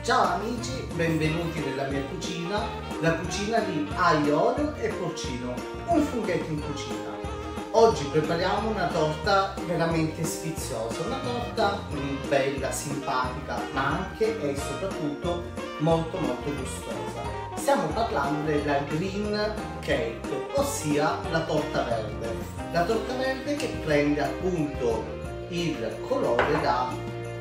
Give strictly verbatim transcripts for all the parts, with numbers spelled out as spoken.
Ciao amici, benvenuti nella mia cucina, la cucina di aglio, olio e porcino, un funghetto in cucina. Oggi prepariamo una torta veramente sfiziosa, una torta mm, bella, simpatica, ma anche e soprattutto molto molto gustosa. Stiamo parlando della green cake, ossia la torta verde. La torta verde che prende appunto il colore da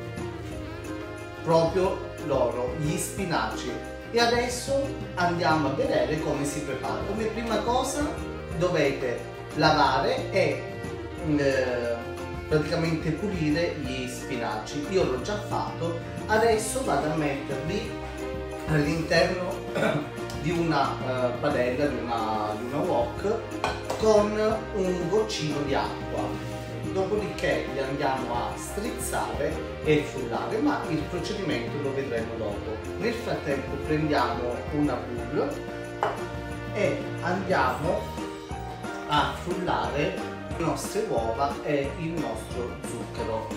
proprio loro, gli spinaci. E adesso andiamo a vedere come si prepara. Come prima cosa dovete lavare e eh, praticamente pulire gli spinaci. Io l'ho già fatto, adesso vado a metterli all'interno di una uh, padella, di una, di una wok con un goccino di acqua. Dopodiché li andiamo a strizzare e frullare, ma il procedimento lo vedremo dopo. Nel frattempo prendiamo una boule e andiamo a frullare le nostre uova e il nostro zucchero.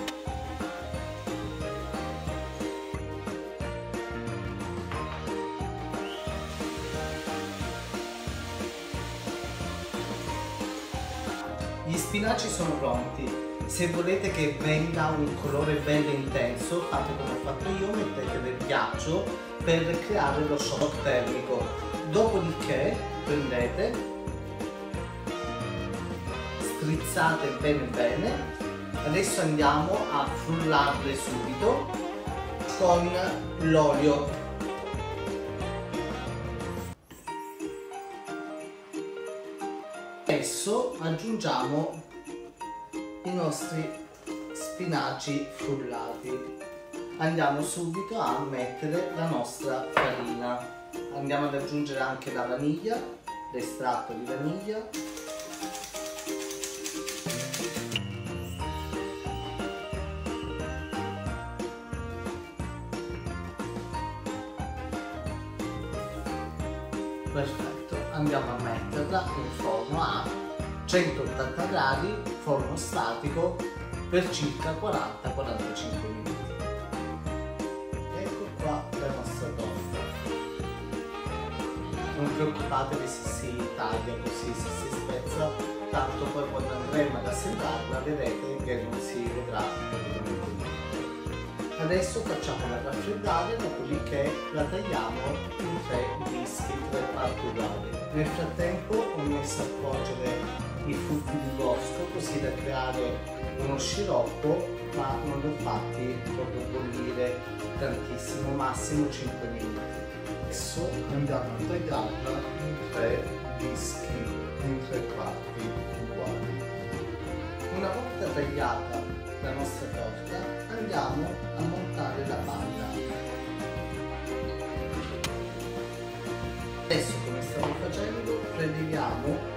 Gli spinaci sono pronti. Se volete che venga un colore bello intenso, fate come ho fatto io, mettete del ghiaccio per creare lo shock termico. Dopodiché prendete, strizzate bene bene. Adesso andiamo a frullarle subito con l'olio. Adesso aggiungiamo i nostri spinaci frullati. Andiamo subito a mettere la nostra farina. Andiamo ad aggiungere anche la vaniglia, l'estratto di vaniglia. Perfetto, andiamo a metterla in forno a centottanta gradi, forno statico, per circa quaranta quarantacinque minuti. Ecco qua la nostra torta. Non preoccupatevi se si taglia così, se si spezza, tanto poi quando andremo ad assemblarla vedrete che non si vedrà praticamente niente. Adesso facciamola raffreddare, dopodiché la tagliamo in tre dischi, tre parti uguali. Nel frattempo ho messo a cuocere i frutti di bosco così da creare uno sciroppo, ma non li ho fatti proprio bollire tantissimo, massimo cinque minuti. Adesso andiamo a tagliarla in tre dischi, in tre parti uguali. Una volta tagliata la nostra torta andiamo a montare la panna. Adesso come stavo facendo preleviamo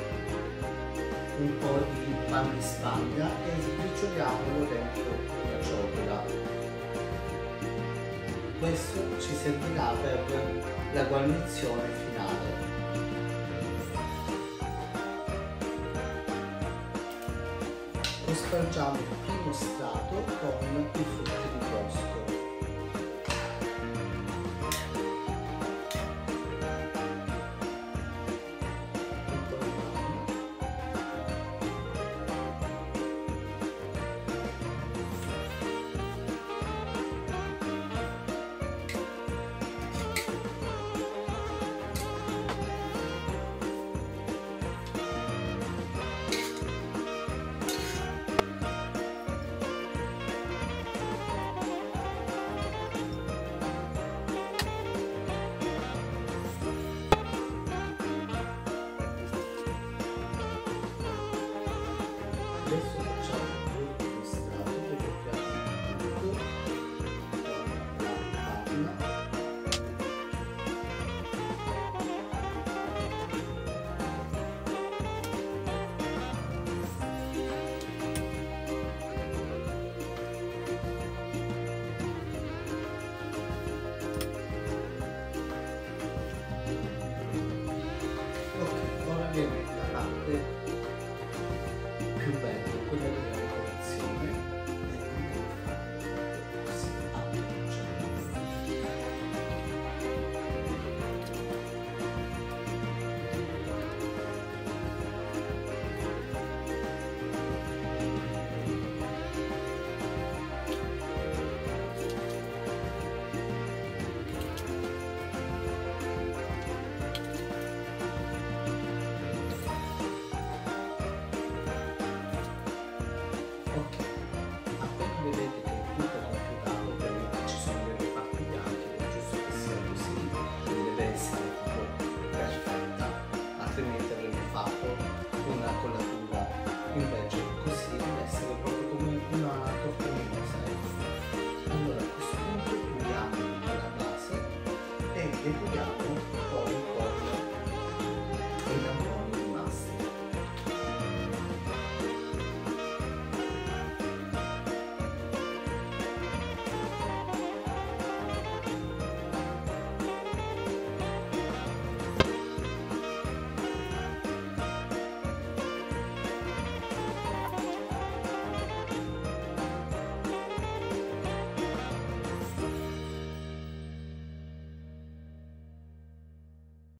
un po' di pan di Spagna e sbricioliamolo dentro una ciotola. Questo ci servirà per la guarnizione finale. Cospargiamo il primo strato con i frutti di bosco.